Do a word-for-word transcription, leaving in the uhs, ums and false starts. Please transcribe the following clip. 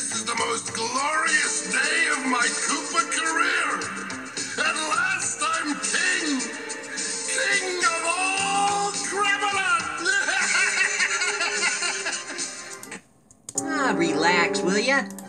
This is the most glorious day of my Koopa career. At last I'm king. King of all Gravelot. Ah, relax, will ya?